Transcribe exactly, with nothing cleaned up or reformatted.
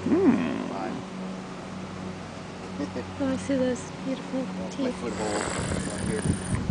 Hmm. Fine. Oh, I see those beautiful Well, my teeth. foothold right here.